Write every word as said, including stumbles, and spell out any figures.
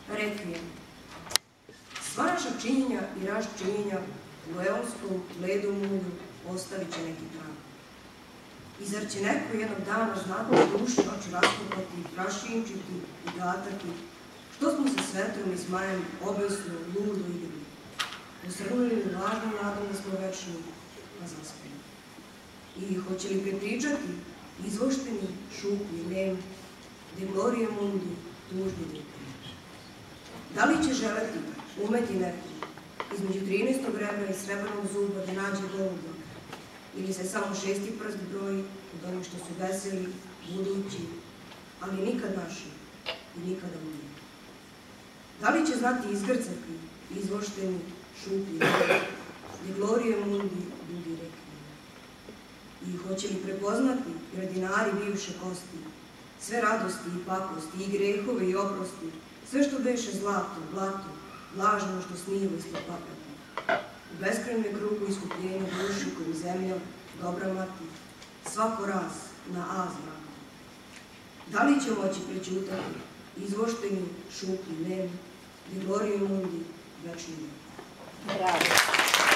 Rekvijem. Sva naša činjenja i raš činjenja u eonskom bledom ulju ostavit će neki trag. I zar će neko jednog dana znati duši oči raskopati, prašinčiti i gatati, što smo se svetrom i smajem obesno, ludo igrali, posrnuli lažnom nadom da smo večni, pa zaspali. I hoće li prepričati izvošteni, šuplji, nem, de glorie mundi, tužni ljudi? Da li će želeti umeti neko između trinaestog rebra i srebrnog zuba da nađe goluba, ili se samo šesti prst broji od onih što su veseli, budući, ali nikad naši i nikada umri? Da li će znati izgrcati izvošteni, šuplji, de glorie mundi, dugi rekli? I hoće li prepoznati gradinari bivše kosti, sve radosti i pakosti, i grehove i oprosti, sve što beše zlato, blato, vlažno što snivo ispod paprata, u beskrajnoj krugu iskupljenja duši koju zemlja, dobra mati, svako raz na A zraka? Da li će moći prećutati izvošteni, šuplji, nem, de glorie mundi, večni? Bravo.